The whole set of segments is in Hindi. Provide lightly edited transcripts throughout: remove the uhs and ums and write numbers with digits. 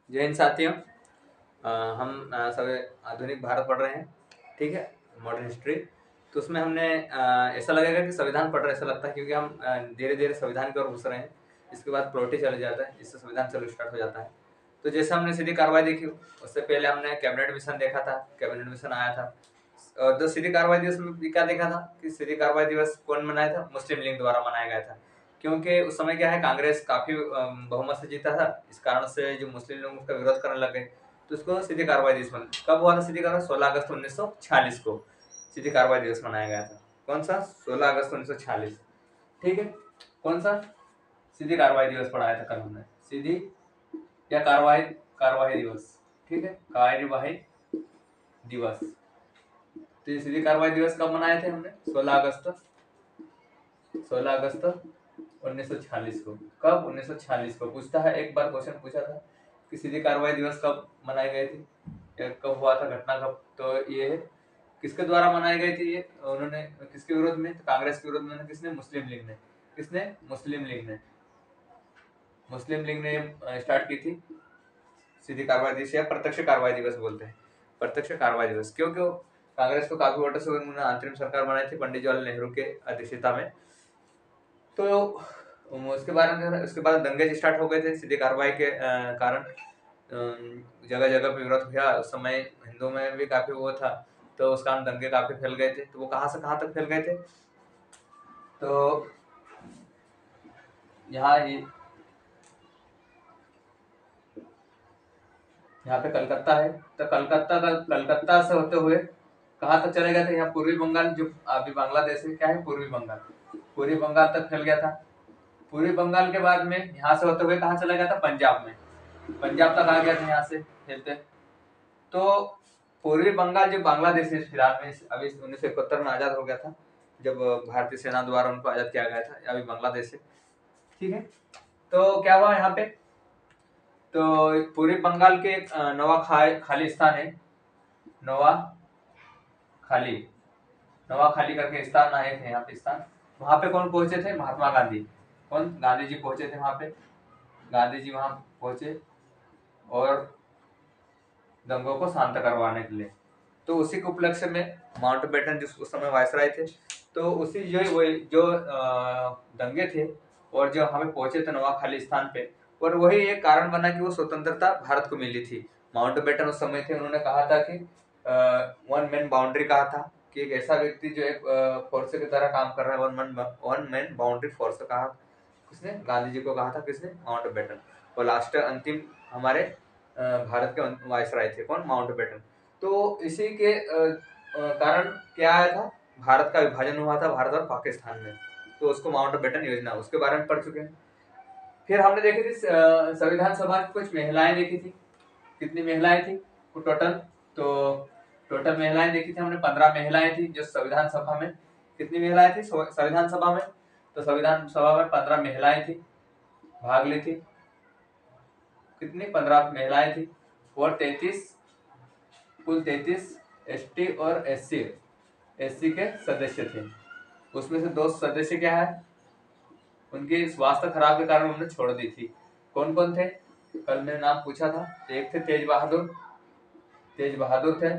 जय हिंद साथियों। हम सब आधुनिक भारत पढ़ रहे हैं, ठीक है, मॉडर्न हिस्ट्री। तो उसमें हमने ऐसा लगेगा कि संविधान पढ़ रहे ऐसा लगता है, क्योंकि हम धीरे धीरे संविधान की ओर घुस रहे हैं। इसके बाद प्लॉटी चले जाता है, इससे संविधान चलो स्टार्ट हो जाता है। तो जैसे हमने सीधी कार्रवाई देखी, उससे पहले हमने कैबिनेट मिशन देखा था, कैबिनेट मिशन आया था। और जो सीधी कार्रवाई दिवस में भी क्या देखा था कि सीधी कार्रवाई दिवस कौन मनाया था, मुस्लिम लीग द्वारा मनाया गया था। क्योंकि उस समय क्या है, कांग्रेस काफी बहुमत से जीता था, इस कारण से जो मुस्लिम लोग उसका विरोध करने लगे। तो उसको सीधी कार्रवाई दिवस कब हुआ था? सीधी कार्रवाई 16 अगस्त 1946 को सीधी कार्रवाई दिवस मनाया गया था। कौन सा? 16 अगस्त 1946, ठीक है। कौन सा? सीधी कार्रवाई दिवस पढ़ाया था कल हमने। सीधी या कार्रवाई, कार्रवाई दिवस, ठीक है, कार्यवाही दिवस। तो ये सीधी कार्रवाई दिवस कब मनाए थे हमने? 16 अगस्त 1946 को। कब? 1946 को। पूछता है, एक बार क्वेश्चन पूछा था कि सीधी कार्रवाई दिवस कब मनाई गई थी या कब हुआ था, घटना कब। तो ये किसके द्वारा मनाई गई थी? ये उन्होंने किसके विरोध में? तो कांग्रेस के विरोध में। किसने? मुस्लिम लीग ने। किसने? मुस्लिम लीग ने। मुस्लिम लीग ने स्टार्ट की थी सीधी कार्रवाई दिवस, या प्रत्यक्ष कार्रवाई दिवस बोलते हैं। प्रत्यक्ष कार्रवाई दिवस क्यों क्यों? कांग्रेस को काफी वोटों से उन्होंने अंतरिम सरकार बनाई थी पंडित जवाहरलाल नेहरू के अध्यक्षता में। तो उसके बारे में, उसके बाद दंगे स्टार्ट हो गए थे सीधी कार्रवाई के कारण। जगह जगह पे विरोध हुआ। उस समय हिंदू में भी काफी वो था, तो उस कारण दंगे काफी फैल गए थे। तो वो कहाँ से कहाँ तक फैल गए थे? तो यहाँ यहाँ पे कलकत्ता है, तो कलकत्ता से होते हुए कहाँ तक चले गए थे? यहाँ पूर्वी बंगाल, जो अभी बांग्लादेश है, क्या है? पूर्वी बंगाल। पूर्वी बंगाल तक फैल गया था। पूर्वी बंगाल के बाद में यहाँ से होते हुए कहाँ चला गया था? पंजाब में। पंजाब तक आ गया था यहाँ से फैलते। तो पूर्वी बंगाल जो बांग्लादेश है फिलहाल में, अभी 1971 में आजाद हो गया था, जब भारतीय सेना द्वारा उनको आजाद किया गया था। अभी बांग्लादेश है, ठीक है। तो क्या हुआ यहाँ पे? तो पूर्वी बंगाल के नवा खाली स्थान है, नवा खाली। नवा खाली करके स्थान आए थे यहाँ पे स्थान। वहां पे कौन पहुंचे थे? महात्मा गांधी। कौन? गांधी जी पहुंचे थे वहां पे। गांधी जी वहां पहुंचे और दंगों को शांत करवाने के लिए। तो उसी के उपलक्ष्य में माउंटबेटन जिस उस समय वायसराय थे, तो उसी जो दंगे थे और जो हमें पहुंचे थे नवा खाली स्थान पे, और वही एक कारण बना कि वो स्वतंत्रता भारत को मिली थी। माउंटबेटन उस समय थे, उन्होंने कहा था कि वन मैन बाउंड्री कहा था, कि एक ऐसा व्यक्ति जो एक फोर्स की तरह काम कर रहा है, वन मैन बाउंड्री फोर्स कहा। किसने? गांधी जी को कहा था। किसने? माउंटबेटन। और लास्ट अंतिम हमारे भारत के वायसराय थे। कौन? माउंटबेटन। तो इसी के कारण क्या आया था? भारत का विभाजन हुआ था, भारत और पाकिस्तान में। तो उसको माउंटबेटन योजना, उसके बारे में पढ़ चुके हैं। फिर हमने देखी थी संविधान सभा की कुछ महिलाएं देखी थी। कितनी महिलाएं थी टोटल? तो टोटल महिलाएं देखी थी हमने, 15 महिलाएं थी जो संविधान सभा में। कितनी महिलाएं थी संविधान सभा में? तो संविधान सभा में 15 महिलाएं थी, भाग ली थी। कितनी? 15 महिलाएं थी। और 33, कुल 33 एसटी और एससी के सदस्य थे। उसमें से 2 सदस्य क्या है, उनके स्वास्थ्य खराब के कारण उन्होंने छोड़ दी थी। कौन कौन थे? कल मैंने नाम पूछा था। एक थे तेज बहादुर, तेज बहादुर थे,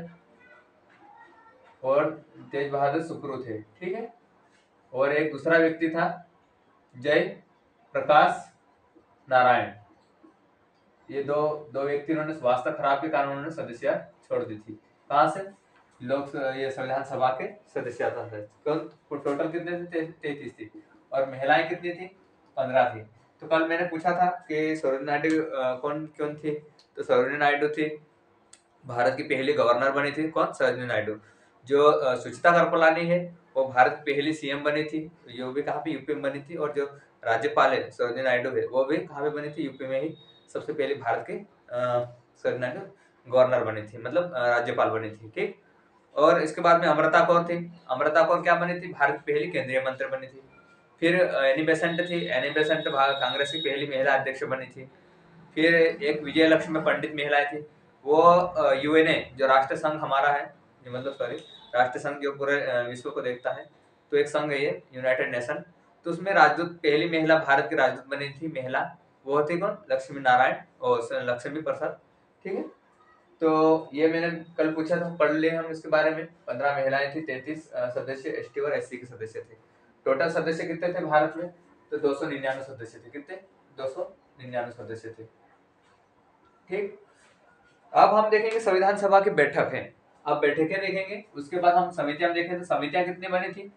और तेज बहादुर सुखरू थे, ठीक है। और एक दूसरा व्यक्ति था जय प्रकाश नारायण। ये दो दो व्यक्ति उन्होंने स्वास्थ्य खराब के कारण उन्होंने सदस्य छोड़ दी थी। कहाँ से? लोग ये संविधान सभा के सदस्यता से। टोटल कितने थे? 33 थी। और महिलाएं कितनी थी? 15 थी। तो कल मैंने पूछा था कि सरोजिनी नायडू कौन कौन थी? तो सरोजिनी नायडू थी, भारत की पहली गवर्नर बनी थी। कौन? सरोजिनी नायडू। जो सुचिता कृपलानी है, वो भारत की पहली सीएम बनी थी, जो भी कहाँ पे? यूपी में बनी थी। और जो राज्यपाल है सरोजिनी नायडू है, वो भी कहाँ पे बनी थी? यूपी में ही सबसे पहली भारत की सरोजिनी नायडू गवर्नर बनी थी, मतलब राज्यपाल बनी थी, ठीक। और इसके बाद में अमृता कौर थी। अमृता कौर क्या बनी थी? भारत की पहली केंद्रीय मंत्री बनी थी। फिर एनी बेसेंट थी। एनी बेसेंट कांग्रेस की पहली महिला अध्यक्ष बनी थी। फिर एक विजय लक्ष्मी पंडित महिला थी, वो यूएनए जो राष्ट्र संघ हमारा है, मतलब सॉरी, राष्ट्र संघ जो पूरे विश्व को देखता है, तो एक संघ है ये, यूनाइटेड नेशन। तो उसमें राजदूत, पहली महिला भारत की राजदूत बनी थी महिला, वो थे कौन? लक्ष्मी नारायण और लक्ष्मी प्रसाद। ठीक है, तो ये मैंने कल पूछा था, पढ़ लिए हम इसके बारे में। 15 महिलाएं थी, 33 सदस्य एसटी और एससी के सदस्य थे। टोटल सदस्य कितने थे भारत में? तो 299 सदस्य थे। कितने? 299 सदस्य थे। ठीक, अब हम देखेंगे संविधान सभा की बैठक है। अब बैठकें देखेंगे, उसके बाद हम समितियां देखें। तो समितियां कितनी बनी थी?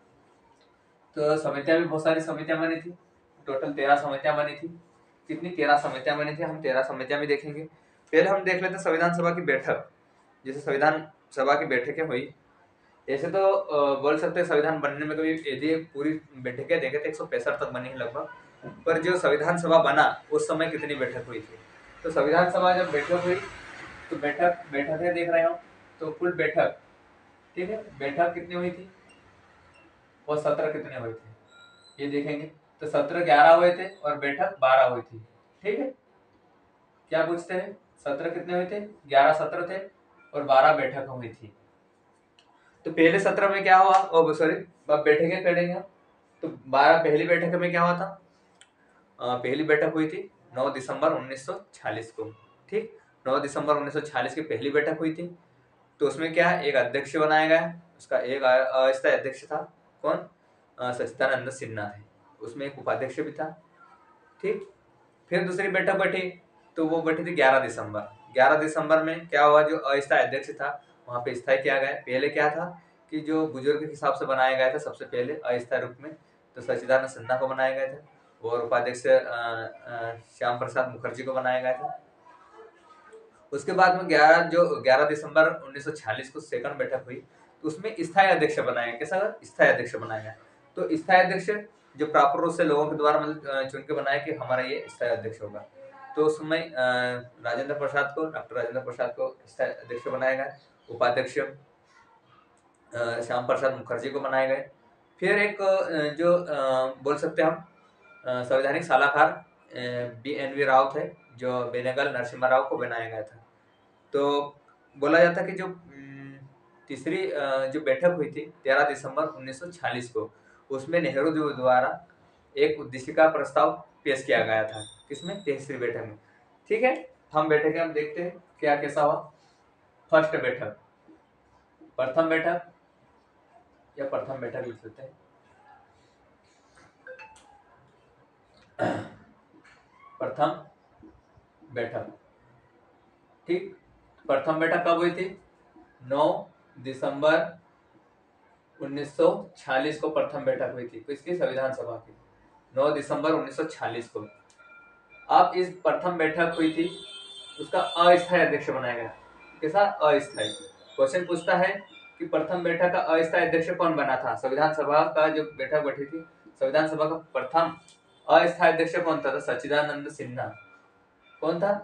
तो समितियां भी बहुत सारी समितियां बनी थी। टोटल 13 समितियां बनी थी। कितनी? 13 समितियां बनी थी। हम 13 समितियां भी देखेंगे। पहले हम देख लेते हैं संविधान सभा की बैठक। जैसे संविधान सभा की बैठकें हुई, ऐसे तो बोल सकते हैं संविधान बनने में कभी यदि पूरी बैठकें देखें तो 165 तक बनी है लगभग। पर जो संविधान सभा बना उस समय कितनी बैठक हुई थी? तो संविधान सभा जब बैठक हुई तो बैठकें देख रहे हो, तो कुल बैठक, ठीक है, बैठक कितनी हुई थी? वो सत्र कितने हुए थे ये देखेंगे। तो सत्र 11 हुए थे और बैठक 12 हुई थी। ठीक है, क्या पूछते हैं? सत्र कितने हुए थे? 11 सत्र थे और 12 बैठक हुई थी। तो पहले सत्र में क्या हुआ? ओ सॉरी, अब बैठकें करेंगे हम। तो 12 पहली बैठक में क्या हुआ था? पहली बैठक हुई थी 9 दिसंबर 1946 को। ठीक, 9 दिसंबर 1946 की पहली बैठक हुई थी। तो उसमें क्या है? एक अध्यक्ष बनाया गया, उसका एक अस्थायी अध्यक्ष था। कौन? सच्चिदानंद सिन्हा थे। उसमें एक उपाध्यक्ष भी था। ठीक, फिर दूसरी बैठक बैठी, तो वो बैठी थी 11 दिसंबर। 11 दिसंबर में क्या हुआ? जो अस्थायी अध्यक्ष था वहां पे स्थायी किया गया। पहले क्या था कि जो बुजुर्ग के हिसाब से बनाया गया था सबसे पहले अस्थायी रूप में, तो सच्चिदानंद सिन्हा को बनाया गया था और उपाध्यक्ष श्याम प्रसाद मुखर्जी को बनाया गया था। उसके बाद में 11 दिसंबर 1946 को सेकंड बैठक हुई, तो उसमें स्थायी अध्यक्ष बनाया गया। कैसा? स्थायी अध्यक्ष बनाया गया। तो स्थायी अध्यक्ष जो प्रॉपर रूप से लोगों के द्वारा मतलब चुन के बनाया कि हमारा ये स्थायी अध्यक्ष होगा। तो उस समय डॉक्टर राजेंद्र प्रसाद को स्थायी अध्यक्ष बनाया गया। उपाध्यक्ष श्याम प्रसाद मुखर्जी को बनाए गए। फिर एक जो बोल सकते हैं हम संवैधानिक सलाहकार BNV राव थे, जो बेनेगल नरसिम्हा राव को बनाया गया था। तो बोला जाता कि जो तीसरी जो बैठक हुई थी 13 दिसंबर 1946 को, उसमें नेहरू जी द्वारा एक उद्देशिका प्रस्ताव पेश किया गया था। किसमें? तीसरी बैठक में। ठीक है, हम बैठकें हम देखते हैं क्या कैसा हुआ। फर्स्ट बैठक, प्रथम बैठक या प्रथम बैठक लिख लेते हैं। प्रथम बैठक। ठीक, प्रथम बैठक कब हुई थी? 9 दिसंबर 1946 को प्रथम बैठक हुई थी। किसकी? संविधान सभा की। 9 दिसंबर 1946 को। अब इस प्रथम बैठक हुई थी, उसका अस्थायी अध्यक्ष बनाया गया। कैसा? अस्थायी। क्वेश्चन पूछता है कि प्रथम बैठक का अस्थायी अध्यक्ष कौन बना था? संविधान सभा का जो बैठक बैठी थी, संविधान सभा का प्रथम अस्थायी अध्यक्ष कौन था? सच्चिदानंद सिन्हा। कौन था?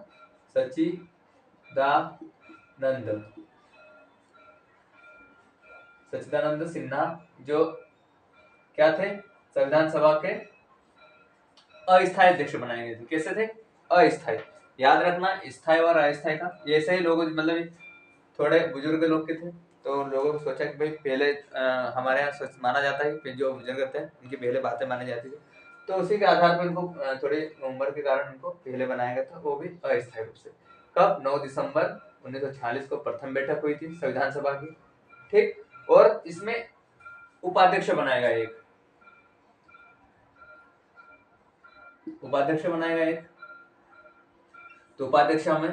सच्चिदानंद सिन्हा, जो क्या थे? संविधान सभा के अस्थायी अध्यक्ष बनाए गए थे। कैसे थे? अस्थायी। याद रखना, स्थायी और अस्थायी का ऐसे ही लोग मतलब थोड़े बुजुर्ग लोग के थे, तो लोगों को सोचा कि भाई पहले हमारे यहाँ माना जाता है कि जो बुजुर्ग थे उनकी पहले बातें मानी जाती थी, तो उसी के आधार पर इनको थोड़ी उम्र के कारण उनको पहले बनाया गया था, वो भी अस्थायी रूप से। कब? 9 दिसंबर 1946 को प्रथम बैठक हुई थी संविधान सभा की। ठीक, और इसमें उपाध्यक्ष बनाया गया एक, उपाध्यक्ष बनाया गया एक। तो उपाध्यक्ष हमें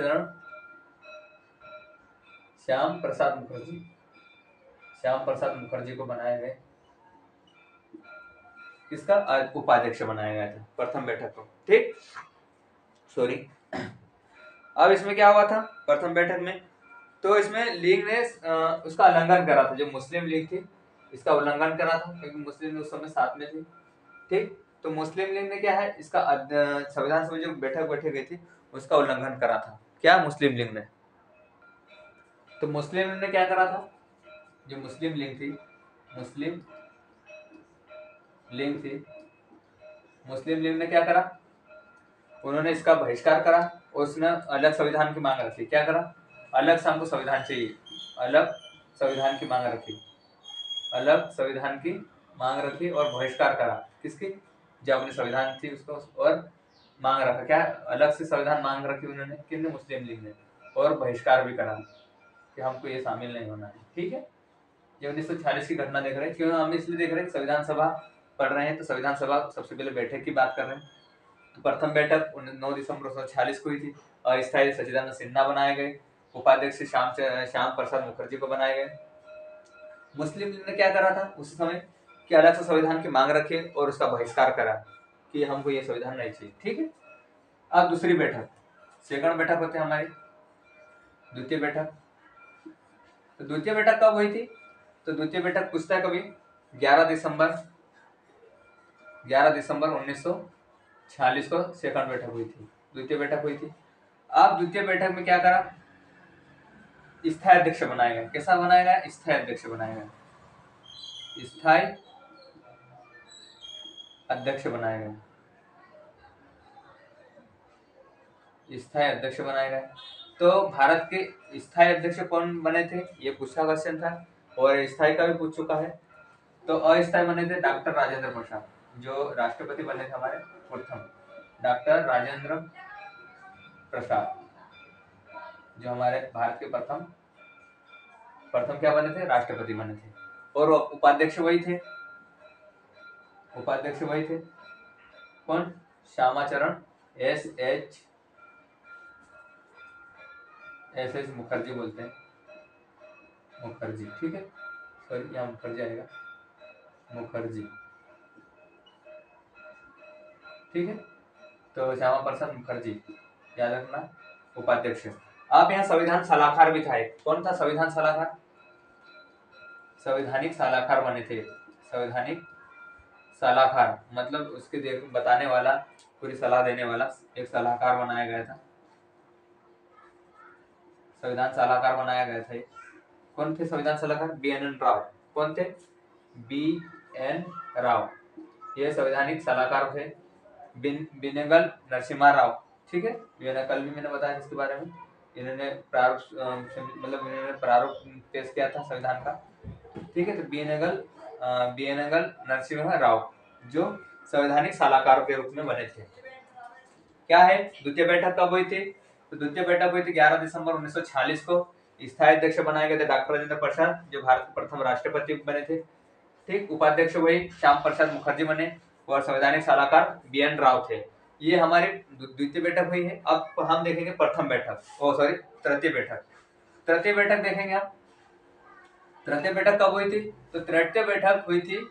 श्याम प्रसाद मुखर्जी को बनाया गया। किसका? उपाध्यक्ष बनाया गया था प्रथम बैठक को। ठीक, सॉरी। अब इसमें क्या हुआ था प्रथम बैठक में? तो इसमें लीग ने उसका उल्लंघन करा था। जो मुस्लिम लीग थी इसका उल्लंघन करा था, क्योंकि मुस्लिम उस समय साथ में थी। ठीक, तो मुस्लिम लीग ने क्या है, इसका संविधान सभा जो बैठक बैठी गई थी उसका उल्लंघन करा था। क्या? मुस्लिम लीग ने। तो मुस्लिम लीग ने क्या करा था? जो मुस्लिम लीग थी, मुस्लिम लीग ने क्या करा? उन्होंने इसका बहिष्कार करा और उसने अलग संविधान की मांग रखी। क्या करा? अलग से हमको संविधान चाहिए, अलग संविधान की मांग रखी, अलग संविधान की मांग रखी और बहिष्कार करा। किसकी? जो अपनी संविधान थी उसको, और मांग रखा, क्या अलग से संविधान मांग रखी उन्होंने, किन्होंने, मुस्लिम लीग ने, और बहिष्कार भी करा कि हमको ये शामिल नहीं होना है। ठीक है, ये 1946 की घटना देख रहे हैं। क्यों हम इसलिए देख रहे हैं, संविधान सभा पढ़ रहे हैं, तो संविधान सभा सबसे पहले बैठक की बात कर रहे हैं। तो प्रथम बैठक 9 दिसंबर 1946 को हुई थी। अस्थायी सच्चिदानंद सिन्हा बनाए गए, उपाध्यक्ष श्याम प्रसाद मुखर्जी को बनाए गए। मुस्लिम लीग ने क्या करा था उस समय कि अलग से संविधान की मांग रखी और उसका बहिष्कार करा कि हमको ये संविधान नहीं चाहिए। ठीक है, अब दूसरी बैठक, सेकंड बैठक होते हैं हमारी द्वितीय बैठक। तो द्वितीय बैठक कब हुई थी, तो द्वितीय बैठक पूछता है कभी 11 दिसंबर 1946 को सेकंड बैठक हुई थी, द्वितीय बैठक हुई थी। अब द्वितीय बैठक में क्या करा, स्थायी अध्यक्ष बनाया गया। कैसा बनाया गया, स्थायी अध्यक्ष बनाया गया, स्थायी अध्यक्ष बनाया गया, स्थायी अध्यक्ष बनाए गए। तो भारत के स्थायी अध्यक्ष कौन बने थे, ये पूछा क्वेश्चन था, और स्थायी का भी पूछ चुका है। तो अस्थायी बने थे डॉक्टर राजेंद्र प्रसाद, जो राष्ट्रपति बने थे हमारे प्रथम, डॉक्टर राजेंद्र प्रसाद, जो हमारे भारत के प्रथम क्या बने थे, राष्ट्रपति बने थे। और उपाध्यक्ष वही थे, कौन, श्यामाचरण एस एस मुखर्जी बोलते हैं, मुखर्जी। ठीक है, सॉरी यहाँ मुखर्जी आएगा, मुखर्जी। ठीक है, तो श्यामा प्रसाद मुखर्जी याद रखना, उपाध्यक्ष। आप यहाँ संविधान सलाहकार भी था एक, कौन था संविधान सलाहकार, संवैधानिक सलाहकार बने थे, संवैधानिक सलाहकार मतलब उसके बताने वाला, पूरी सलाह देने वाला एक सलाहकार बनाया गया था, संविधान सलाहकार बनाया गया था। कौन थे संविधान सलाहकार, BN राव। कौन थे, BN राव, ये संवैधानिक सलाहकार थे। बेनेगल नरसिम्हा राव। ठीक है, कल भी मैंने बताया इसके बारे में, इन्होंने प्रारूप पेश किया था संविधान का। ठीक है, तो बेनेगल नरसिम्हा राव जो संवैधानिक सलाहकार के रूप में बने थे। क्या है, द्वितीय बैठक कब हुई थी, तो द्वितीय बैठक हुई थी 11 दिसंबर 1946 को। स्थायी अध्यक्ष बनाए गए थे डॉक्टर राजेंद्र प्रसाद, जो भारत के प्रथम राष्ट्रपति बने थे। ठीक, उपाध्यक्ष वही श्याम प्रसाद मुखर्जी बने, और संवैधानिक सलाहकार BN राव थे। ये हमारी द्वितीय बैठक हुई है। अब हम देखेंगे प्रथम बैठक, तृतीय बैठक। तृतीय बैठक देखेंगे हम, तृतीय बैठक कब हुई थी, तो तृतीय बैठक हुई थी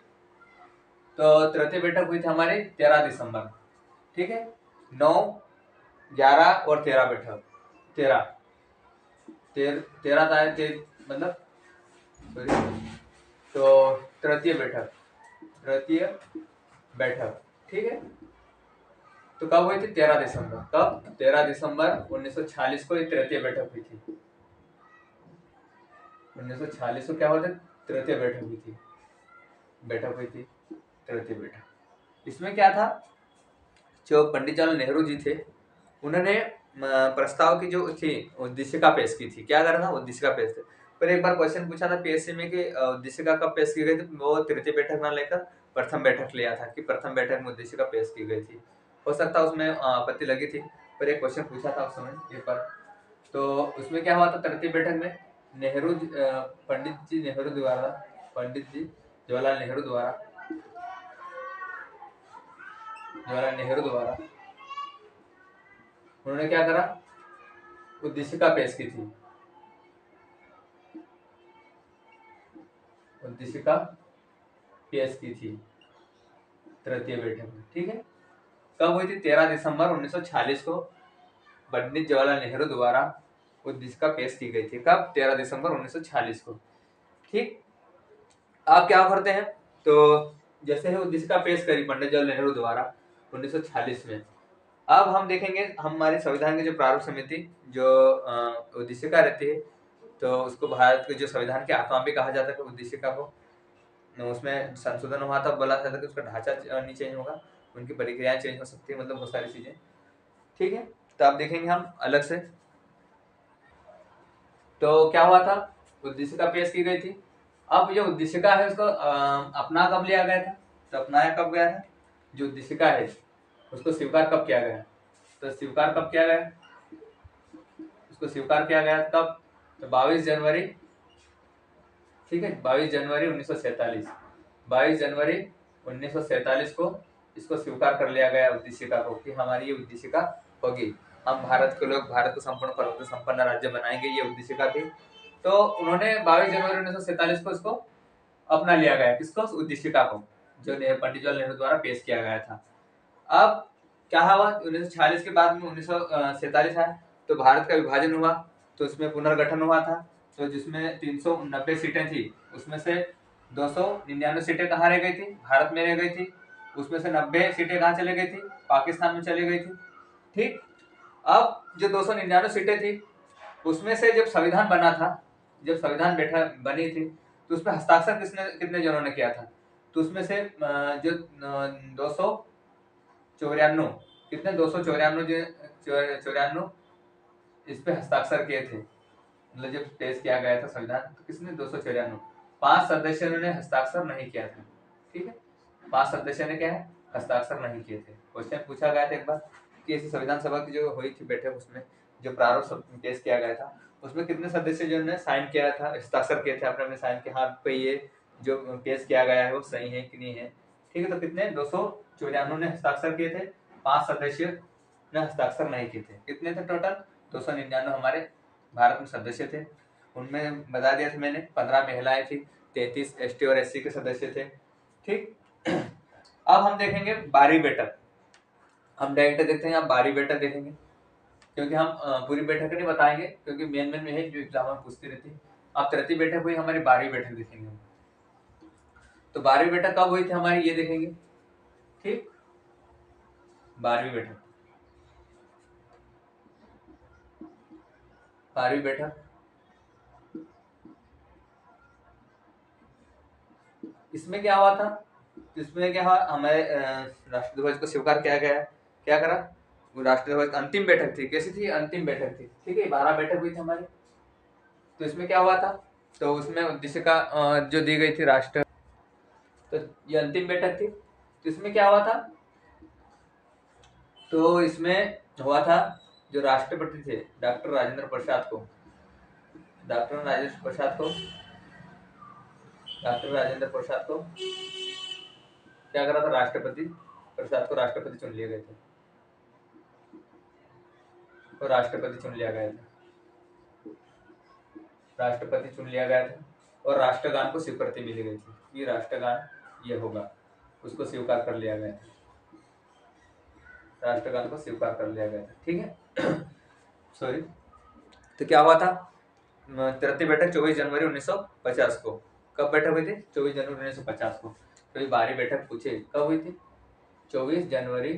हमारी 13 दिसंबर। ठीक है, 9, 11 और 13 बैठक, 13 मतलब तो तृतीय बैठक। ठीक है, तो कब हुई थी, 13 दिसंबर। कब, 13 दिसंबर 1946 को ये तृतीय बैठक हुई थी। 1946 को क्या हुआ था, तृतीय बैठक हुई थी, तृतीय बैठक। इसमें क्या था, जो पंडित जवाहरलाल नेहरू जी थे, उन्होंने प्रस्ताव की जो थी उद्देशिका पेश की थी। क्या करना, उद्देशिका पेश थी। पर एक बार क्वेश्चन पूछा था PSC में कि उद्देशिका कब पेश की गई थी, वो तृतीय बैठक ना लेकर प्रथम बैठक लिया था, कि प्रथम बैठक में उद्देशिका पेश की गई थी। हो सकता है उसमें आपत्ति लगी थी, पर एक क्वेश्चन पूछा था उस समय एक बार। तो उसमें क्या हुआ था, तृतीय बैठक में पंडित जी जवाहरलाल नेहरू द्वारा उन्होंने क्या करा, उद्देशिका पेश की थी, तृतीय बैठक में। ठीक है, कब हुई थी, 13 दिसंबर 1946 को पंडित जवाहरलाल नेहरू द्वारा उद्देशिका पेश की गई थी। कब, 13 दिसंबर 1946 को। ठीक, आप क्या करते हैं, तो जैसे ही उद्देशिका पेश करी पंडित जवाहरलाल नेहरू द्वारा 1946 में, अब हम देखेंगे हमारे संविधान की जो प्रारूप समिति जो उद्देशिका रहती है, तो उसको भारत के जो संविधान की आत्मा भी कहा जाता है उद्देशिका को। उसमें संशोधन हुआ था, बोला जाता है कि उसका ढांचा नहीं चेंज होगा, उनकी प्रक्रियाएं चेंज हो सकती है, मतलब बहुत सारी चीजें। ठीक है, तो अब देखेंगे हम अलग से। तो क्या हुआ था, उद्देशिका पेश की गई थी। अब जो उद्देशिका है उसको अपना कब लिया गया था, तो अपनाया कब गया था, जो उद्देशिका है उसको स्वीकार कब किया गया, तो स्वीकार कब किया गया, उसको स्वीकार किया गया कब, तो 22 जनवरी, ठीक है, 22 जनवरी 1947, 22 जनवरी 1947 को इसको स्वीकार कर लिया गया उद्देशिका को, कि हमारी ये उद्देशिका होगी, हम भारत के लोग भारत को संपूर्ण पर्वत संपन्न राज्य बनाएंगे, ये उद्देशिका थी। तो उन्होंने 22 जनवरी 1947 को इसको अपना लिया गया, किसको, उद्देशिका को, जो पंडित जवाहरलाल नेहरू द्वारा पेश किया गया था। अब क्या हुआ, 1946 के बाद में 1947 आया, तो भारत का विभाजन हुआ, तो उसमें पुनर्गठन हुआ था, तो जिसमें 390 सीटें थी, उसमें से 299 सीटें कहाँ रह गई थी, भारत में रह गई थी, उसमें से 90 सीटें कहाँ चली गई थी, पाकिस्तान में चली गई थी, ठीक। अब जो 299 सीटें थी, उसमें से जब संविधान बना था, जब संविधान बनी थी, तो उसमें हस्ताक्षर कितने जनों ने किया था, तो उसमें से जो 294, कितने, 294 इस पे हस्ताक्षर किए थे, मतलब जब पेश किया गया था संविधान, तो किसने, 294, 5 सदस्यों ने हस्ताक्षर नहीं किया था, ठीक है, 5 सदस्यों ने क्या है, हस्ताक्षर नहीं किए थे। क्वेश्चन पूछा गया था एक बार कि ऐसी संविधान सभा की जो हुई थी बैठक, उसमें जो प्रारूप पेश किया गया था, उसमें कितने सदस्य जो ने साइन किया था, हस्ताक्षर किए थे, अपने अपने साइन के हाथ पे, ये जो पेश किया गया है वो सही है कि नहीं है, ठीक है। तो कितने, 294 ने हस्ताक्षर किए थे, 5 सदस्य ने हस्ताक्षर नहीं किए थे, कितने थे टोटल, 299 हमारे भारत में सदस्य थे। उनमें बता दिया था मैंने, 15 महिलाएं थी, 33 ST और SC के सदस्य थे, ठीक। अब हम देखेंगे 12वीं बैठक, हम डायरेक्ट देखते हैं, आप 12वीं बैठक देखेंगे, क्योंकि हम पूरी बैठक नहीं बताएंगे, क्योंकि मेन में है जो एग्जाम में पूछती रहती है। अब 13वीं बैठक हुई, हमारी 12वीं बैठक देखेंगे हम। तो 12वीं बैठक कब हुई थी हमारी, ये देखेंगे, ठीक। 12वीं बैठक, 12वीं बैठक इसमें क्या हुआ था, इसमें क्या हुआ, हमारे राष्ट्रध्वज को स्वीकार किया गया, क्या करा, वो राष्ट्रध्वज, अंतिम बैठक थी, कैसी थी, अंतिम बैठक थी, ठीक है, 12 बैठक हुई थी हमारी। तो इसमें क्या हुआ था, तो उसमें उद्देशिका जो दी गई थी राष्ट्र, तो ये अंतिम बैठक थी, तो इसमें क्या हुआ था, तो इसमें हुआ था, जो राष्ट्रपति थे डॉक्टर राजेंद्र प्रसाद को, डॉक्टर राजेंद्र प्रसाद को, डॉक्टर राजेंद्र प्रसाद को क्या करा था, राष्ट्रपति प्रसाद को राष्ट्रपति चुन लिए गए थे, तो राष्ट्रपति चुन लिया गया था, राष्ट्रपति चुन लिया गया था, और राष्ट्रगान को स्वीकृति मिली गई थी, ये राष्ट्रगान ये होगा, उसको स्वीकार कर लिया गया था, राष्ट्रगान को स्वीकार कर लिया गया था, ठीक है। सॉरी, तो क्या हुआ था, 13वीं बैठक 24 जनवरी 1950 को, कब बैठक हुई थी, 24 जनवरी 1950 को। तो ये 12वीं बैठक पूछे कब हुई थी, 24 जनवरी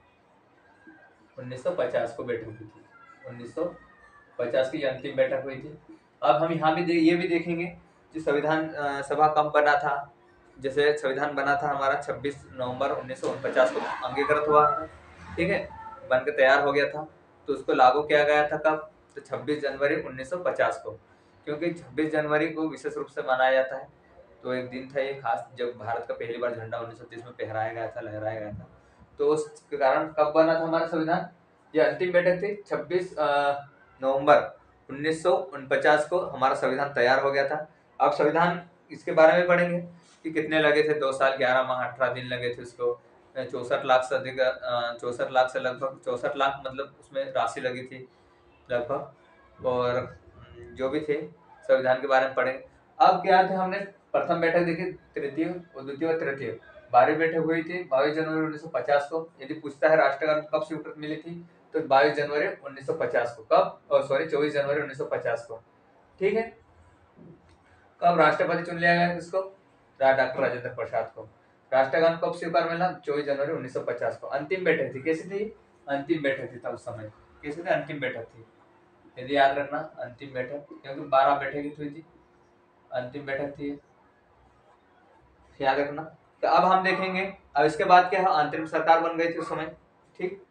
1950 को बैठक हुई थी, 1950 की अंतिम बैठक हुई थी। अब हम यहाँ भी ये भी देखेंगे कि संविधान सभा कब बना था, जैसे संविधान बना था हमारा 26 नवंबर 1949 को अंगीकृत हुआ, ठीक है, बनकर तैयार हो गया था, तो उसको लागू किया गया था कब, तो 26 जनवरी 1950 को, क्योंकि 26 जनवरी को विशेष रूप से मनाया जाता है, तो एक दिन था ये खास, जब भारत का पहली बार झंडा 1930 में फहराया गया था, लहराया गया था, तो उसके कारण कब बना था हमारा संविधान, ये अंतिम बैठक थी, 26 नवंबर 1949 को हमारा संविधान तैयार हो गया था। अब संविधान इसके बारे में पढ़ेंगे कि कितने लगे थे, 2 साल 11 माह 18 दिन लगे थे उसको, 64 लाख से अधिक, 64 लाख से लगभग 64 लाख मतलब उसमें राशि लगी थी लगभग, और जो भी थे संविधान के बारे में पढ़ेंगे। अब क्या थे, हमने प्रथम बैठक देखी, तृतीय और द्वितीय और तृतीय, 12वीं बैठक हुई थी 22 जनवरी 1950 को। यदि पूछता है राष्ट्रगान कब स्वीकृत मिली थी, तो 22 जनवरी 1950 को, कब, सॉरी 24 जनवरी 1950 को, ठीक है। कब राष्ट्रपति चुन लिया गया किसको, डॉक्टर राजेंद्र प्रसाद को। राष्ट्रगान कब स्वीकार मिला, 24 जनवरी 1950 को। अंतिम बैठक थी, कैसी थी, अंतिम बैठक थी तब उस समय, कैसी थी, अंतिम बैठक थी, यदि याद रखना, अंतिम बैठक, क्योंकि 12 बैठक हुई थी, अंतिम बैठक थी, याद रखना। तो अब हम देखेंगे, अब इसके बाद क्या है, अंतरिम सरकार बन गई थी उस समय, ठीक।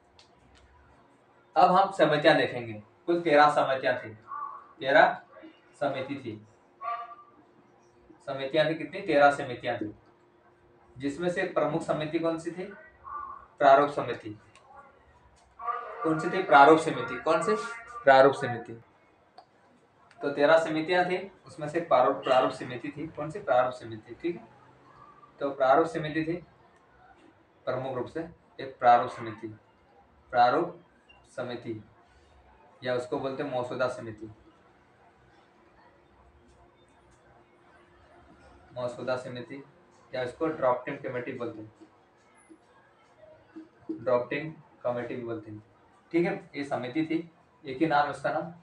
अब हम समितियां देखेंगे, कुल 13 समितियां थी, 13 समिति थी, समितियां थी कितनी, 13 समितियां थी, जिसमें से प्रमुख समिति कौन सी थी, प्रारूप समिति, कौन सी थी? प्रारूप समिति। कौन सी? प्रारूप समिति। तो 13 समितियां थी, उसमें से प्रारूप प्रारूप समिति थी। कौन सी? प्रारूप समिति। ठीक है, तो प्रारूप समिति थी प्रमुख रूप से एक प्रारूप समिति। प्रारूप समिति या उसको बोलते हैं मसौदा समिति। मसौदा समिति या इसको ड्राफ्टिंग कमेटी बोलते हैं। ड्राफ्टिंग कमेटी भी बोलते हैं। ठीक है, ये समिति थी, एक ही नाम है उसका नाम।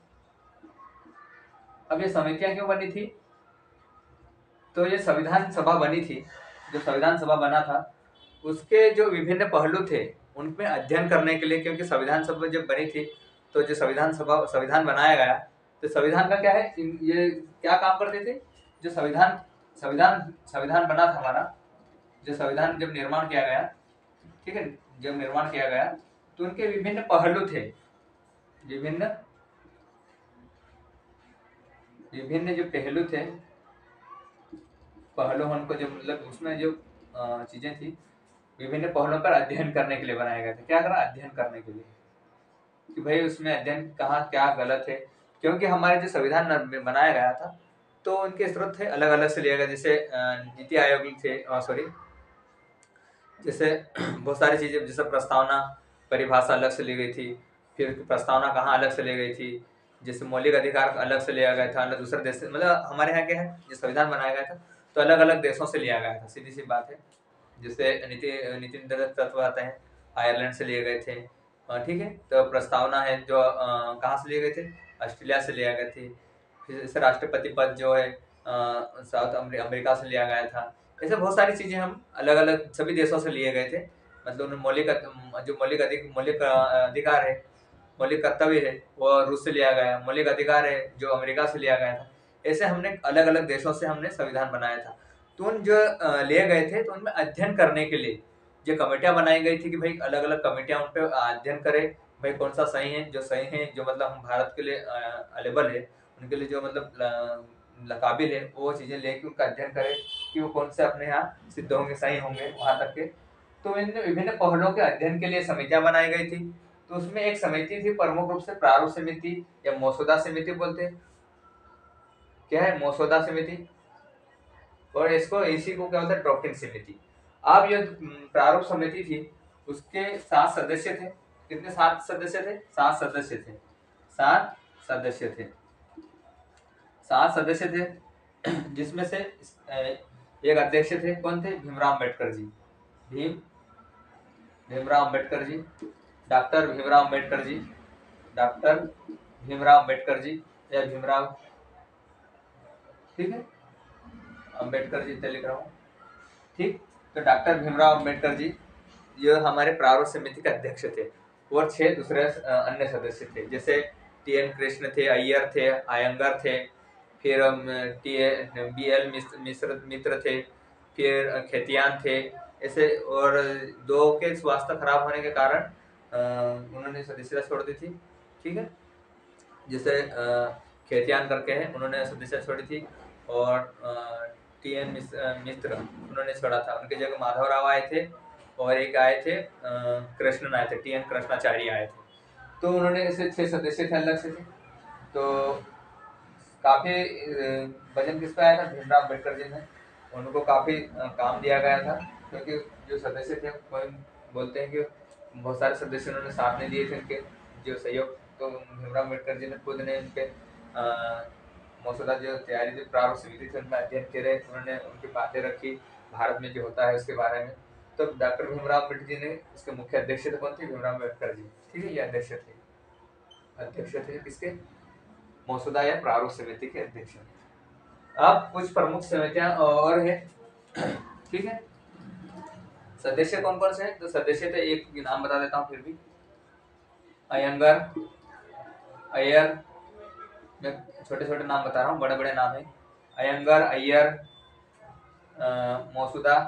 अब ये समितियां क्यों बनी थी? तो ये संविधान सभा बनी थी, जो संविधान सभा बना था उसके जो विभिन्न पहलू थे उनमें अध्ययन करने के लिए, क्योंकि संविधान सभा जब बनी थी तो जो संविधान बनाया गया, तो संविधान का क्या है, ये क्या काम करते थे? जो संविधान संविधान संविधान बना था हमारा, जो संविधान जब निर्माण किया गया, ठीक है, जब निर्माण किया गया तो उनके विभिन्न पहलू थे, विभिन्न विभिन्न जो पहलू थे, पहलू उनको जो मतलब उसमें जो चीजें थी, विभिन्न पहलुओं पर अध्ययन करने के लिए बनाया गया था। क्या करा? अध्ययन करने के लिए, कि भाई उसमें अध्ययन कहाँ क्या गलत है, क्योंकि हमारे जो संविधान बनाया गया था तो उनके स्रोत थे अलग अलग से लिया गया। जैसे नीति आयोग थे, सॉरी, जैसे बहुत सारी चीजें, जैसे प्रस्तावना परिभाषा अलग से ली गई थी, फिर प्रस्तावना कहाँ अलग से ली गई थी, जैसे मौलिक अधिकार अलग से लिया गया था, अलग दूसरे देश से, मतलब हमारे यहाँ क्या है, जो संविधान बनाया गया था तो अलग अलग देशों से लिया गया था, सीधी सी बात है। जैसे नीति निर्धारक तत्व आते हैं, आयरलैंड से लिए गए थे। ठीक है, तो प्रस्तावना है जो कहाँ से लिए गए थे? ऑस्ट्रेलिया से लिया गए थे। फिर जैसे राष्ट्रपति पद जो है साउथ अमेरिका से लिया गया था। ऐसे बहुत सारी चीजें हम अलग अलग सभी देशों से लिए गए थे। मतलब मौलिक अधिकार है, मौलिक कर्तव्य है, वो रूस से लिया गया। मौलिक अधिकार है जो अमेरिका से लिया गया था। ऐसे हमने अलग अलग देशों से हमने संविधान बनाया था। तो उन जो लिए गए थे तो उनमें अध्ययन करने के लिए जो कमेटियां बनाई गई थी, कि भाई अलग अलग कमेटियां उन पर अध्ययन करें, भाई कौन सा सही है, जो सही है, जो मतलब हम भारत के लिए अलेबल है, उनके लिए जो मतलब काबिल है, वो चीजें लेके उनका अध्ययन करें कि वो कौन से अपने यहाँ सिद्ध होंगे, सही होंगे वहां तक के। तो इन विभिन्न पहलुओं के अध्ययन के लिए समितियां बनाई गई थी। तो उसमें एक समिति थी प्रमुख रूप से प्रारूप समिति या मसौदा समिति बोलते हैं। क्या है? मसौदा समिति। और इसको इसी को क्या होता है? ड्राफ्टिंग समिति। अब ये प्रारूप समिति थी, उसके 7 सदस्य थे। कितने? 7 सदस्य थे। 7 सदस्य थे। 7 सदस्य थे। 7 सदस्य थे जिसमें से एक अध्यक्ष थे। कौन थे? भीमराव अम्बेडकर जी। भीमराव अम्बेडकर जी, डॉक्टर भीमराव अम्बेडकर जी, डॉक्टर भीमराव अम्बेडकर जी या भीमराव, ठीक है, अम्बेडकर जी लिख रहा हूँ। ठीक, तो डॉक्टर भीमराव अम्बेडकर जी ये हमारे प्रारूप समिति के अध्यक्ष थे। और 6 दूसरे अन्य सदस्य थे, जैसे टी.एन. कृष्ण थे, अय्यर थे, आयंगर थे, फिर बी.एल. मित्र थे, फिर खेतियान थे। ऐसे और 2 के स्वास्थ्य खराब होने के कारण उन्होंने सदस्यता छोड़ दी थी। ठीक है, जैसे खेतियान करके है, उन्होंने सदस्यता छोड़ी थी। और टी.एन. मित्र उन्होंने छोड़ा था, उनकी जगह माधवराव आए थे। और एक आए थे कृष्णन आए थे, टी.एन. कृष्णाचार्य आए थे। तो उन्होंने ऐसे 6 सदस्य थे अलग से थे। तो काफी वजन किस पे आया था? भीमराव अम्बेडकर जी ने उनको काफी काम दिया गया था, क्योंकि जो सदस्य थे कोई बोलते हैं कि बहुत सारे सदस्य उन्होंने साथ नहीं दिए थे उनके जो सहयोग। तो भीमराव अम्बेडकर जी ने खुद ने उनके मसौदा जो तैयारी थी, प्रारूप समिति थी, उनमें अध्ययन करे, उन्होंने उनकी बातें रखी भारत में जो होता है उसके बारे में। तो डॉक्टर भीमराव अम्बेडकर जी ने इसके मुख्य अध्यक्ष थे। कौन थे? भीमराव अम्बेडकर जी। ठीक है, ये अध्यक्ष थे किसके? मसौदा या प्रारूप समिति के अध्यक्ष। अब कुछ प्रमुख समितियां और है। ठीक है, सदस्य कौन कौन से हैं? तो सदस्य थे, एक नाम बता देता हूँ फिर भी। अयंगर, अय्यर, मैं छोटे छोटे नाम बता रहा हूँ, बड़े बड़े नाम है। अयंगर, अय्यर, मसौदा,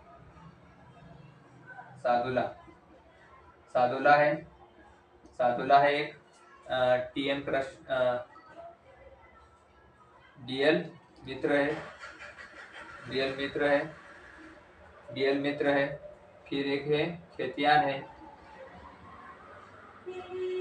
सादुला, सादुला है, सादुला है एक, टी.एन. कृष्ण, डी.एल. मित्र है, डी.एल. मित्र है, फिर एक है खेतियान है,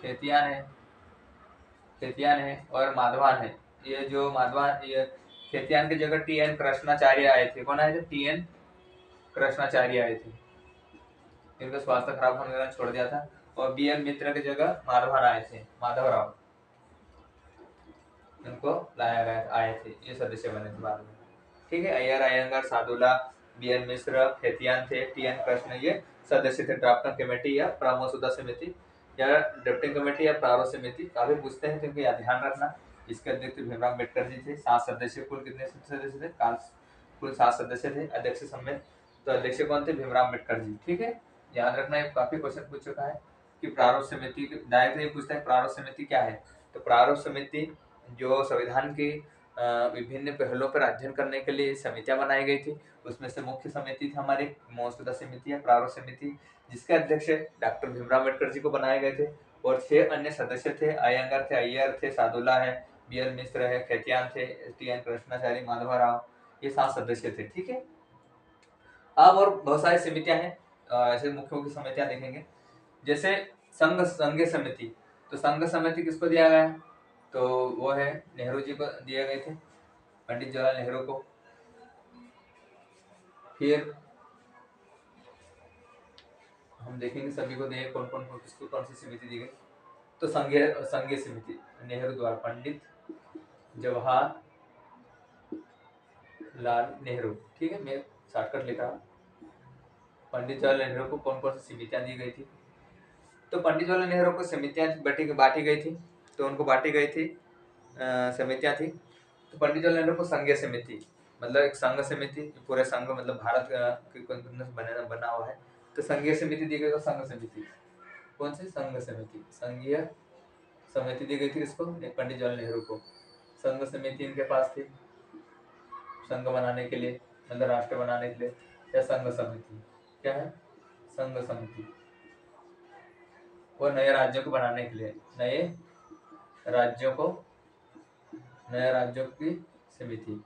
खेतियान है और माधवान है। ये जो माधवान, ये खेतियान की जगह टी एन कृष्णाचार्य आए थे। कौन आए थे? टी एन कृष्णाचार्य आए थे। इनका स्वास्थ्य खराब होने के कारण छोड़ दिया था। और बी एल मित्र की जगह माधवान आए थे, माधवराव, इनको लाया गया, आए थे, ये सदस्य बने थे बाद में। ठीक है, अय्यर, अयंगार, सादुला, बी एन मिश्र, खेतियान थे, टी एन कृष्ण, ये सदस्य थे। ड्राफ्टिंग कमेटी या प्रामोसुदा समिति या ड्राफ्टिंग कमेटी या प्रारूप समिति काफी पूछते हैं, तो इनको याद ध्यान रखना। इसके अध्यक्ष भीमराव अम्बेडकर जी थे। 7 सदस्य, कुल कितने सदस्य थे? कुल 7 सदस्य थे अध्यक्ष समेत। तो अध्यक्ष कौन थे? भीमराव अम्बेडकर जी। ठीक है, याद रखना, ये काफी क्वेश्चन पूछ चुका है कि प्रारूप समिति, डायरेक्ट ये पूछता है प्रारूप समिति क्या है। तो प्रारूप समिति जो संविधान की विभिन्न पहलुओं पर अध्ययन करने के लिए समितियां बनाई गई थी, उसमें से मुख्य समिति थी हमारी मौजूदा समिति या प्रारूप समिति, जिसके अध्यक्ष डॉक्टर भीमराव अम्बेडकर जी को बनाए गए थे। और 6 अन्य सदस्य थे, अयंगार थे, अय्यर थे, सादुल्ला है, बी एल मिश्र है, खेतियान थे, टी एन कृष्णाचार्य, माधवराव, ये 7 सदस्य थे। ठीक है, अब और बहुत सारी समितियां हैं, ऐसे मुख्य मुख्य समितियां देखेंगे। जैसे संघ समिति, तो संघ समिति किसको दिया गया? तो वो है नेहरू जी को दिए गए थे, पंडित जवाहरलाल नेहरू को। फिर हम देखेंगे सभी को दिए कौन कौन किसको कौन सी समिति दी गई। तो संघीय समिति नेहरू द्वारा, पंडित जवाहरलाल नेहरू। ठीक है, मैं शॉर्टकट लिखा, पंडित जवाहरलाल नेहरू को कौन कौन सी समितियां दी गई थी। तो पंडित जवाहरलाल नेहरू को समितियां बांटी गई थी, तो उनको बांटी गई थी समितियां थी। तो पंडित जवाहरलाल नेहरू को संघीय समिति, मतलब एक संघ समिति, पूरे संघ मतलब भारत बना हुआ है, तो संघीय समिति दी गई। तो संघ समिति कौन सी? संघ समिति, संघीय समिति दी गई थी इसको, पंडित जवाहरलाल नेहरू को। संघ समिति इनके पास थी संघ बनाने के लिए, मतलब राष्ट्र बनाने के लिए। या संघ समिति क्या है? संघ समिति। और नए राज्यों को बनाने के लिए, नए राज्यों की समिति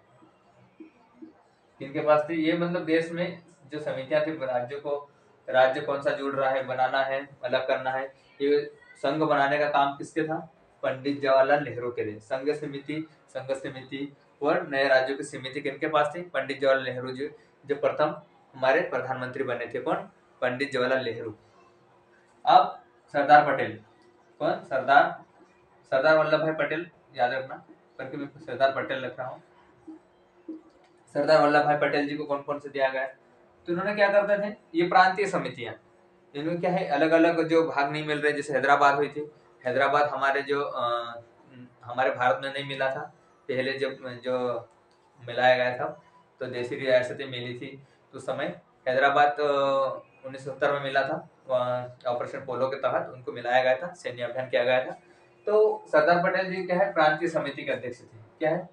किनके पास थी? ये मतलब देश में जो समितियां थी, राज्यों को, राज्य कौन सा जुड़ रहा है, बनाना है, अलग करना है, ये संघ बनाने का काम किसके था? पंडित जवाहरलाल नेहरू के लिए। संघ समिति और नए राज्यों की समिति किनके पास थी? पंडित जवाहरलाल नेहरू जी, जो प्रथम हमारे प्रधानमंत्री बने थे। कौन? पंडित जवाहरलाल नेहरू। अब सरदार पटेल, कौन? सरदार वल्लभ भाई पटेल, याद रखना, करके मैं सरदार पटेल लिख रहा हूँ। सरदार वल्लभ भाई पटेल जी को कौन कौन से दिया गया? तो इन्होंने क्या करते थे, ये प्रांतीय समितियां, इनमें क्या है, अलग अलग जो भाग नहीं मिल रहे, जैसे हैदराबाद हुई थी, हैदराबाद हमारे भारत में नहीं मिला था पहले, जब जो मिलाया गया था, तो देसी रियासतें मिली थी, तो उस समय हैदराबाद 1970 में मिला था, ऑपरेशन पोलो के तहत उनको मिलाया गया था, सैन्य अभियान किया गया था। तो सरदार पटेल जी क्या है, प्रांतीय समिति के अध्यक्ष थे। क्या है?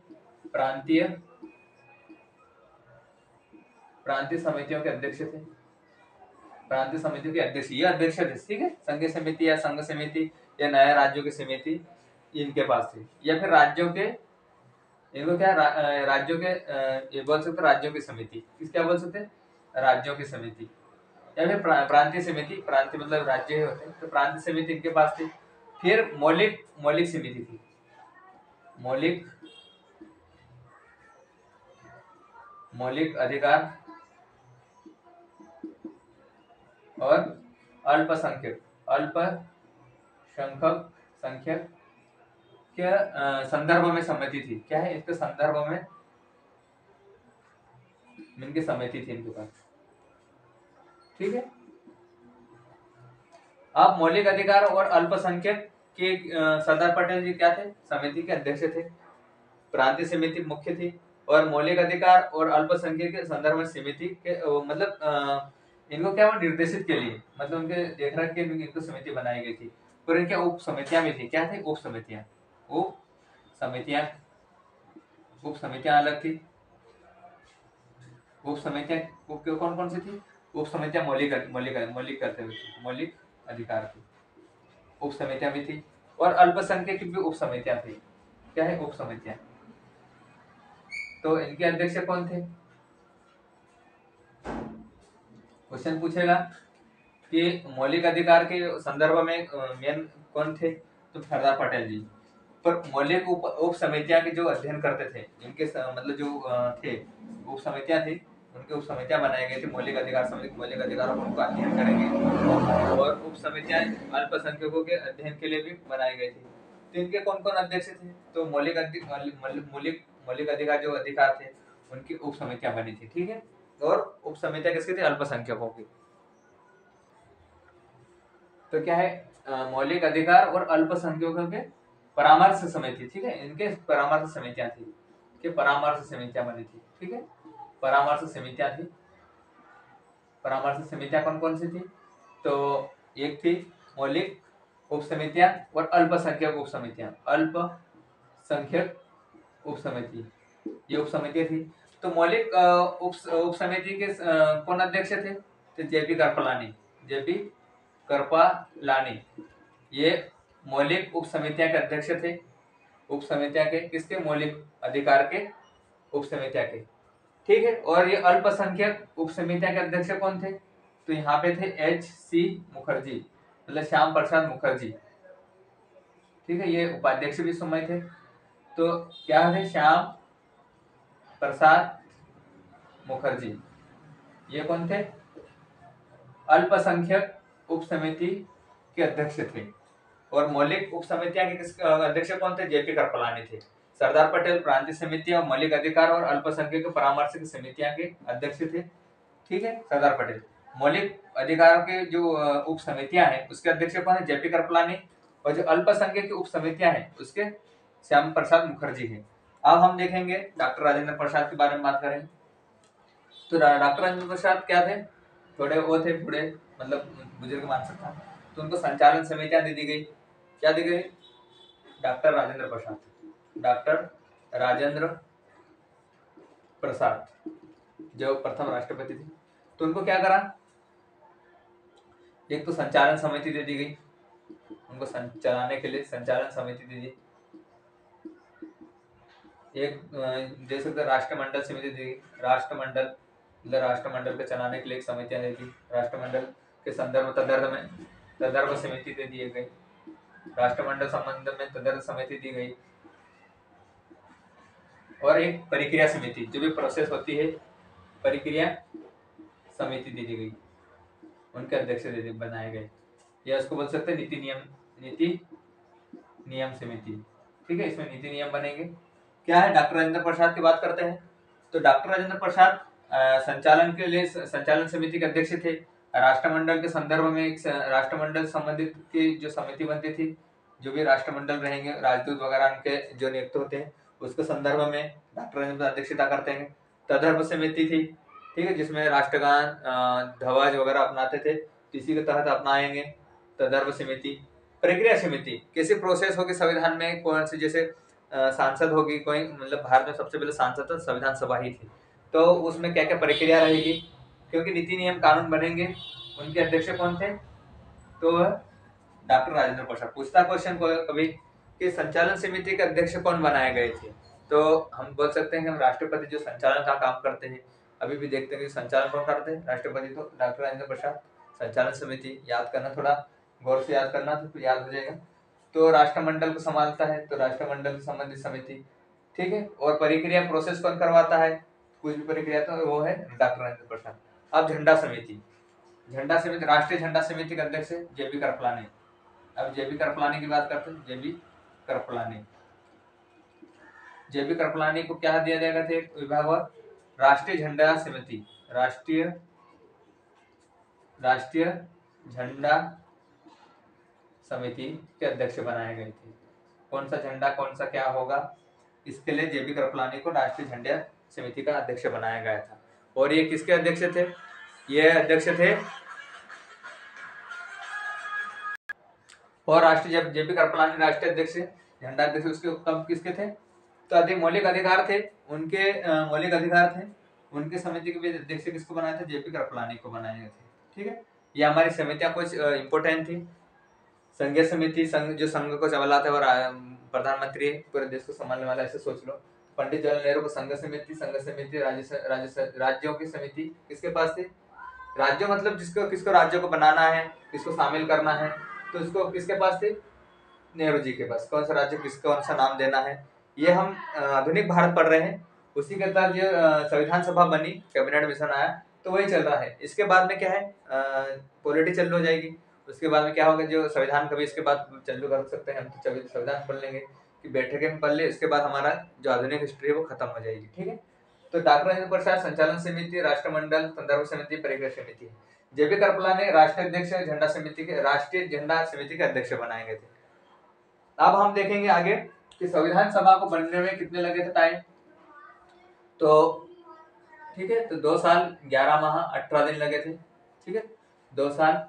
प्रांतीय समितियों के अध्यक्ष थे, प्रांतीय समितियों के अध्यक्ष, ये अध्यक्ष थे। ठीक है, संघीय समिति या संघ समिति या नया राज्यों की समिति इनके पास थी। या फिर राज्यों के, इनको क्या राज्यों के, ये बोल सकते राज्यों की समिति, किस क्या बोल सकते? राज्यों की समिति। या फिर प्रांतीय समिति, प्रांतीय मतलब राज्य होते हैं, तो प्रांतीय समिति इनके पास थी। फिर मौलिक समिति थी, मौलिक अधिकार और अल्पसंख्यक के संदर्भ में समिति थी। क्या है? इसके संदर्भ में इनकी समिति थी इनके पास। ठीक है, अब मौलिक अधिकार और अल्पसंख्यक के सरदार पटेल जी क्या थे? समिति के अध्यक्ष थे। प्रांतीय समिति मुख्य थी, और मौलिक अधिकार और अल्पसंख्यक के संदर्भ में समिति के मतलब इनको क्या निर्देशित के लिए, मतलब उनके देखरेख के लिए इनको समिति बनाई गई थी। और इनके उप समितियां भी थी। क्या थी? उप समितियां अलग थी। उप समितियां कौन कौन सी थी? उप समितियां मौलिक कर्तव्य थी, मौलिक अधिकार की उप समितियां भी थी, और अल्पसंख्यक की भी उप समितियां थी। क्या है? उप समितियां। तो इनके अध्यक्ष कौन थे? क्वेश्चन पूछेगा कि मौलिक अधिकार के संदर्भ में मेन कौन थे, तो सरदार पटेल जी। पर मौलिक उप समितियां के जो अध्ययन करते थे, इनके मतलब जो थे उप समितियां थी, उनके उप समितियां बनाई गई थी। मौलिक अधिकार समिति मौलिक अधिकारों को उनको अध्ययन करेंगे, और उप समितियां अल्पसंख्यकों के अध्ययन के लिए भी बनाई गई थी। तो इनके कौन कौन अध्यक्ष थे, तो मौलिक अधिकार जो अधिकार थे उनकी उप समितियां बनी थी, ठीक है। और उप समितियां किसकी थी, अल्पसंख्यकों की। तो क्या है, मौलिक अधिकार और अल्पसंख्यकों के परामर्श समिति, ठीक है, इनके परामर्श समितियां थी, कि परामर्श समितियां बनी थी, ठीक है। परामर्श समितियां थी। परामर्श समितियां कौन कौन सी थी, तो एक थी मौलिक उप समितियां और अल्पसंख्यक उप समितियां। अल्पसंख्यक उप समिति, ये उप समिति थी। तो मौलिक उप समिति के कौन अध्यक्ष थे, तो जेपी कृपलानी। जेपी कृपलानी ये मौलिक उप समितियां के अध्यक्ष थे। उप समितियां के किसके, मौलिक अधिकार के उप समितियां के, ठीक है। और ये अल्पसंख्यक उप समितियां के अध्यक्ष कौन थे, तो यहाँ पे थे H.C. मुखर्जी, मतलब श्याम प्रसाद मुखर्जी, ठीक है। ये उपाध्यक्ष भी समय थे। तो क्या थे, श्याम प्रसाद मुखर्जी, ये कौन थे, अल्पसंख्यक उप समिति के अध्यक्ष थे। और मौलिक उप समितियां के किस अध्यक्ष कौन थे, जेपी कृपलानी थे। सरदार पटेल प्रांतीय समिति और मौलिक अधिकार और अल्पसंख्यक परामर्श समितियां के अध्यक्ष थे, ठीक है, सरदार पटेल। मौलिक अधिकारों के जो उप समितियां हैं उसके अध्यक्ष कौन है, जेपी कृपलानी। और जो अल्पसंख्यक की उप समितियां हैं उसके श्याम प्रसाद मुखर्जी है। अब हम देखेंगे डॉक्टर राजेंद्र प्रसाद के बारे में बात करें। तो डॉक्टर राजेंद्र प्रसाद क्या थे, थोड़े वो थे, थोड़े मतलब बुजुर्ग मान सकता है। तो उनको संचालन समितियां दे दी गई। क्या दी गई, डॉक्टर राजेंद्र प्रसाद, डॉक्टर राजेंद्र प्रसाद जो प्रथम राष्ट्रपति थे, तो उनको क्या करा, एक तो संचालन समिति दे दी गई, उनको चलाने के लिए संचालन समिति दे दी। एक दे सकते राष्ट्रमंडल समिति दी, राष्ट्रमंडल मतलब राष्ट्रमंडल को चलाने के लिए एक समितियां दी थी। राष्ट्रमंडल के तदर्भ समिति दे दी गई। राष्ट्रमंडल संबंध में तदर्भ समिति दी गई। और एक परिक्रिया समिति, जो भी प्रोसेस होती है, परिक्रिया समिति दे दी गई, उनके अध्यक्ष बनाए गए। या उसको बोल सकते हैं नीति नियम समिति, ठीक है। इसमें नीति नियम बनेंगे। क्या है, डॉक्टर राजेंद्र प्रसाद की बात करते हैं। तो डॉक्टर राजेंद्र प्रसाद संचालन के लिए संचालन समिति के अध्यक्ष थे। राष्ट्रमंडल के संदर्भ में एक राष्ट्रमंडल संबंधित की जो समिति बनती थी, जो भी राष्ट्रमंडल रहेंगे, राजदूत वगैरह उनके जो नियुक्त होते हैं, उसके संदर्भ में डॉक्टर राजेंद्र अध्यक्षता करते हैं। तदर्भ समिति थी, ठीक है, जिसमें राष्ट्रगान ध्वज वगैरह अपनाते थे, इसी के तहत अपनाएंगे तदर्भ समिति। प्रक्रिया समिति, कैसी प्रोसेस होगी संविधान में, कौन सी, जैसे सांसद होगी कोई, मतलब भारत में सबसे पहले सांसद तो संविधान सभा ही थी, तो उसमें क्या क्या प्रक्रिया रहेगी, क्योंकि नीति नियम कानून बनेंगे, उनके अध्यक्ष कौन थे, तो डॉक्टर राजेंद्र प्रसाद। पूछता क्वेश्चन कभी कि संचालन समिति के अध्यक्ष कौन बनाए गए थे, तो हम बोल सकते हैं कि हम राष्ट्रपति जो संचालन का काम करते हैं, अभी भी देखते हैं कि संचालन कौन करते हैं, राष्ट्रपति। तो डॉक्टर राजेंद्र प्रसाद। संचालन समिति याद करना, थोड़ा गौर से याद करना तो याद हो जाएगा। तो राष्ट्रमंडल को संभालता है, तो राष्ट्रमंडल से संबंधित समिति, ठीक है। और प्रक्रिया प्रोसेस कौन करवाता है, कुछ भी प्रक्रिया, तो वो है डॉक्टर राजेंद्र प्रसाद। अब झंडा समिति, झंडा समिति, राष्ट्रीय झंडा समिति के अध्यक्ष जेपी कृपलानी। अब जेपी कृपलानी की बात करते हैं। जेपी कृपलानी, जेपी कृपलानी को क्या दिया जाएगा थे, विभाग और राष्ट्रीय झंडा समिति, राष्ट्रीय झंडा समिति के अध्यक्ष बनाए गए थे। कौन सा झंडा कौन सा क्या होगा, इसके लिए जेपी कृपलानी को राष्ट्रीय झंडा समिति का अध्यक्ष बनाया गया था। और ये किसके अध्यक्ष थे, ये अध्यक्ष थे, और राष्ट्रीय जेपी कृपलानी राष्ट्रीय अध्यक्ष, झंडा अध्यक्ष उसके कब किसके थे, तो अधिक मौलिक अधिकार थे उनके, मौलिक अधिकार थे उनके समिति के भी अध्यक्ष किसको बनाया था, जेपी कृपलानी को बनाए गए थे, ठीक है। ये हमारी समितियां कुछ इंपोर्टेंट थी। संघीय समिति, संघ जो संघ को चलाता है और प्रधानमंत्री पूरे देश को संभालने वाला, ऐसे सोच लो। पंडित जवाहरलाल नेहरू को संघ समिति राज्यों की समिति किसके पास थी, राज्य मतलब जिसको किसको राज्य को बनाना है, किसको शामिल करना है, तो इसको किसके पास थी, नेहरू जी के पास। कौन सा राज्य किसको कौन सा नाम देना है, ये हम आधुनिक भारत पढ़ रहे हैं। उसी के तहत ये संविधान सभा बनी, कैबिनेट मिशन आया, तो वही चल रहा है। इसके बाद में क्या है, पॉलिटी चालू हो जाएगी। उसके बाद में क्या होगा, जो संविधान कभी इसके बाद चालू कर सकते हैं हम, तो संविधान पढ़ लेंगे कि बैठकें में पढ़ ले, इसके बाद हमारा जो आधुनिक हिस्ट्री है वो खत्म हो जाएगी। ठीक है, तो डॉक्टर राजेंद्र प्रसाद संचालन समिति, राष्ट्रमंडल, संदर्भ समिति, परिग्रह समिति। जेपी कृपला ने राष्ट्रीय अध्यक्ष झंडा समिति के, राष्ट्रीय झंडा समिति के अध्यक्ष बनाए गए थे। अब हम देखेंगे आगे कि संविधान सभा को बनने में कितने लगे थे टाइम। तो ठीक है, तो 2 साल 11 माह 18 दिन लगे थे। ठीक है, 2 साल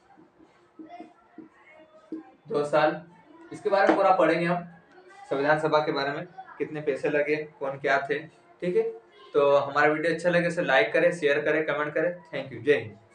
2 साल, इसके बारे में पूरा पढ़ेंगे हम, संविधान सभा के बारे में, कितने पैसे लगे, कौन क्या थे। ठीक है, तो हमारा वीडियो अच्छा लगे तो लाइक करें, शेयर करें, कमेंट करें। थैंक यू, जय हिंद।